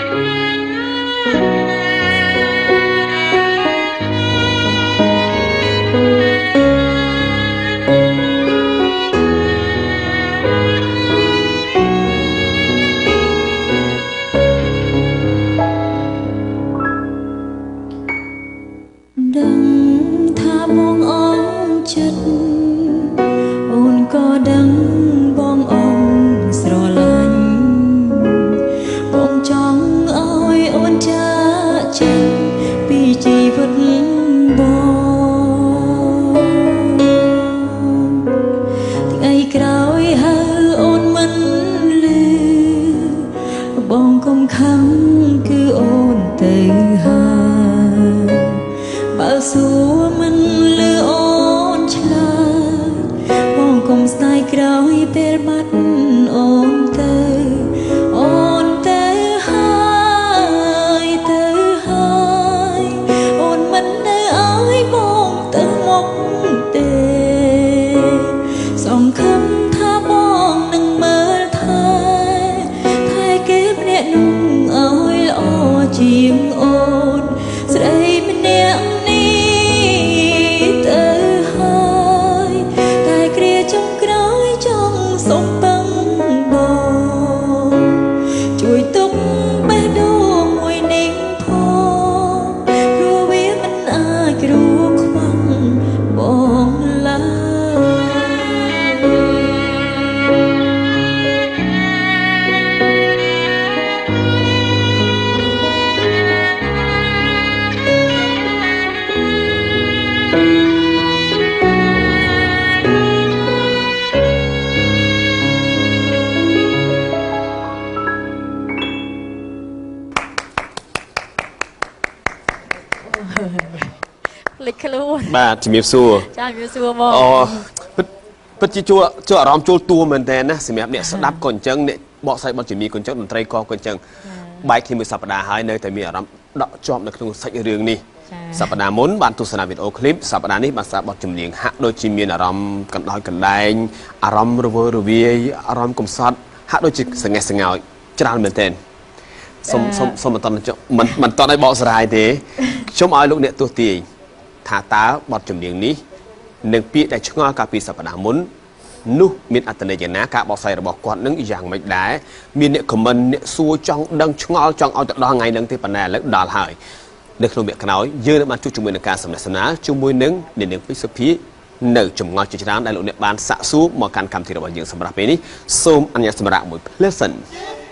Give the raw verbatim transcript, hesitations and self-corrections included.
បាទជំរាបសួរចាជំរាបសួរបងអូពិតជាជួជួអារម្មណ៍ជួលតួមែនតើណាសម្រាប់អ្នកស្ដាប់ក៏អញ្ចឹងអ្នកបកស្រាយបទចម្រៀងក៏អញ្ចឹងតន្ត្រីក៏ក៏អញ្ចឹងបែកគ្នាមួយសប្តាហ៍ហើយនៅតែមានអារម្មណ៍ដក់ជាប់នៅក្នុងសាច់រឿងនេះសប្តាហ៍មុនបានទស្សនាវីដេអូឃ្លីបសប្តាហ៍នេះបានស្ដាប់បទចម្រៀងហាក់ដូចជាមានអារម្មណ៍កណ្ដោយកណ្ដែងអារម្មណ៍រវើរវាយអារម្មណ៍កំសត់ហាក់ដូចជាសង្ហេះសង្ហោចច្រើនមែនតើសុំសុំសុំមិនតន់មិនមិនតន់ឲ្យបកស្រាយទេខ្ញុំឲ្យលោកអ្នកទស្សទាយថាតើបទចម្រៀងនេះនឹងពាក្យដែលឆ្ងល់កាលពីសប្តាហ៍មុននោះមានអត្ថន័យយ៉ាងណាការបកស្រាយរបស់គាត់នឹងយ៉ាងម៉េចដែរមានអ្នកខមមិនអ្នកសួរចង់ដឹងឆ្ងល់ចង់ឲ្យទៅដល់ថ្ងៃហ្នឹងទេប៉ុន្តែឥឡូវដល់ហើយនៅក្នុងវគ្គក្រោយយើងនឹងបានជួបជាមួយនឹងការសំណេះសំណាលជាមួយនឹងអ្នកនាងពេជ្រសុភីនៅចម្ងល់ជាច្រើនដែលលោកអ្នកបានសាកសួរមកកាន់កម្មវិធីរបស់យើងសម្រាប់ពេលនេះសូមអនុញ្ញាតសម្រាប់មួយ Pleasant